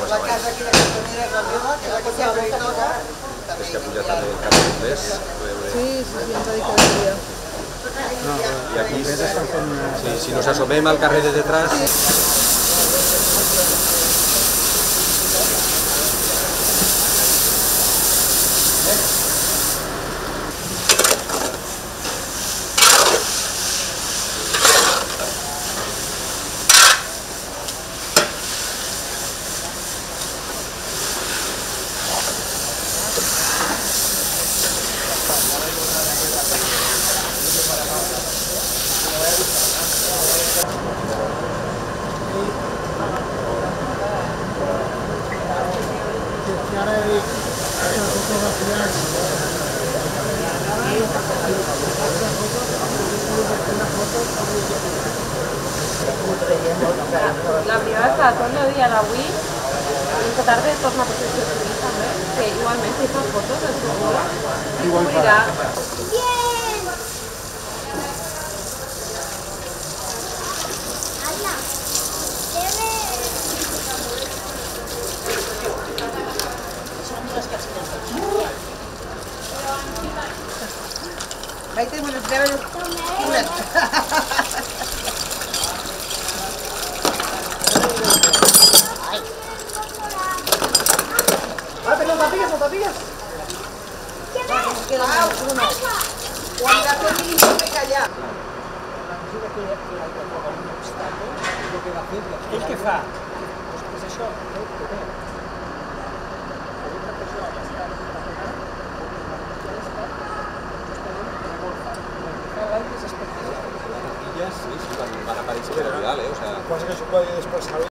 la casa aquí de cantonera és la meva, que és la que s'ha Tortosa. És que ha pujat també el cap de bombers. Sí, ens va dir que venia. I aquí, si nos asomem al carrer de detrás... La primera està tot el dia d'avui, aquesta tarda torna a Protecció Civil també, que igualment si fa fotos del seu gol i cobrirà. Ahí tenemos el treballo. No t'apigues? Quan la fem no té callar. Ell què fa? És això. Sí, quan van aparèixer per a Vidal, o sea... Passa que això ho va dir després